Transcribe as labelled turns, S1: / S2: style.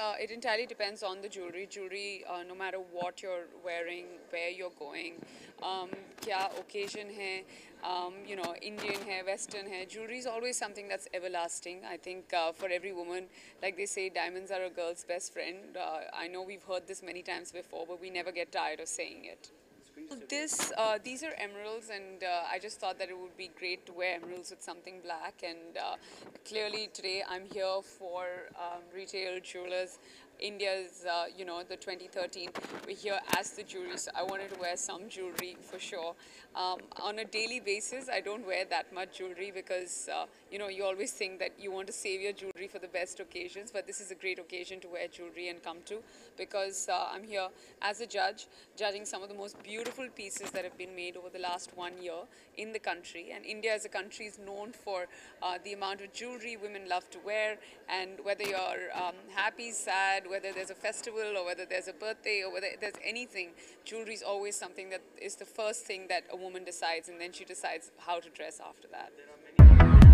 S1: it entirely depends on the jewelry. Jewelry, no matter what you're wearing, where you're going, क्या occasion है, Indian है, Western है. Jewelry is always something that's everlasting. I think for every woman, like they say, diamonds are a girl's best friend. I know we've heard this many times before, but we never get tired of saying it. These are emeralds, and I just thought that it would be great to wear emeralds with something black. And clearly today I'm here for Retail Jewelers India's, the 2013. We're here as the jewelry, so I wanted to wear some jewelry for sure. On a daily basis, I don't wear that much jewelry because, you always think that you want to save your jewelry for the best occasions, but this is a great occasion to wear jewelry and come to because I'm here as a judge, judging some of the most beautiful pieces that have been made over the last 1 year in the country. And India as a country is known for the amount of jewelry women love to wear, and whether you're happy, sad, whether there's a festival or whether there's a birthday or whether there's anything, jewelry is always something that is the first thing that a woman decides, and then she decides how to dress after that.